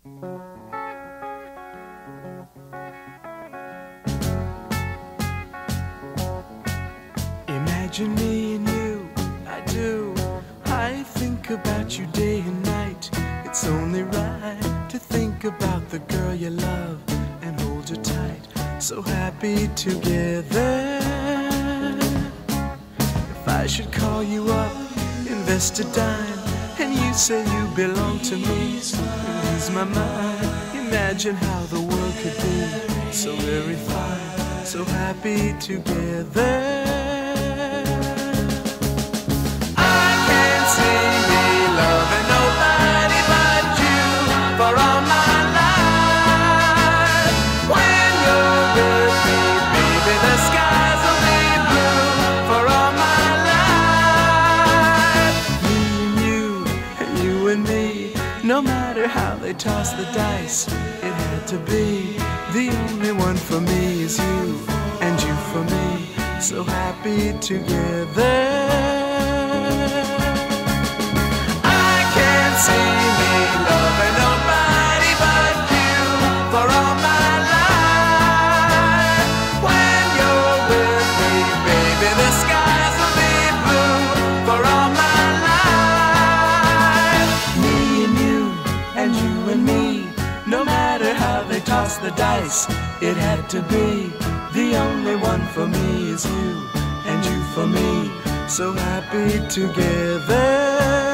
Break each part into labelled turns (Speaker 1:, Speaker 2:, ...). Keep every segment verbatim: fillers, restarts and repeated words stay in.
Speaker 1: Imagine me and you, I do. I think about you day and night. It's only right to think about the girl you love and hold her tight. So happy together. If I should call you up, invest a dime, and you say you belong to me, ease my mind. Imagine how the world could be so very fine, so happy together. No matter how they toss the dice, it had to be. The only one for me is you, and you for me, so happy together. I can't see me loving nobody but you for all my life. When you're with me, baby, the skies will be blue for all my life. No matter how they toss the dice, it had to be. The only one for me is you, and you for me, so happy together.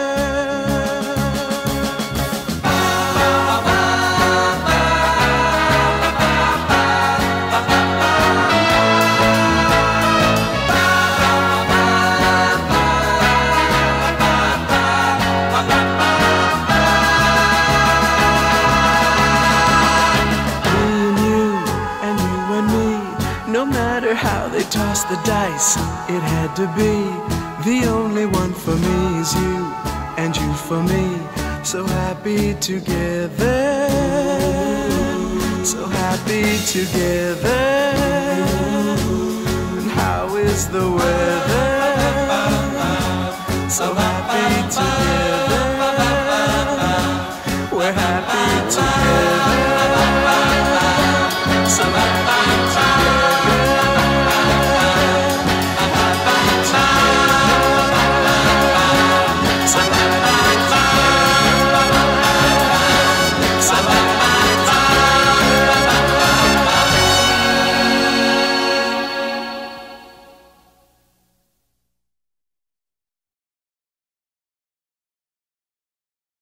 Speaker 1: No matter how they toss the dice, it had to be. The only one for me is you, and you for me, so happy together. So happy together. And how is the weather? So happy together.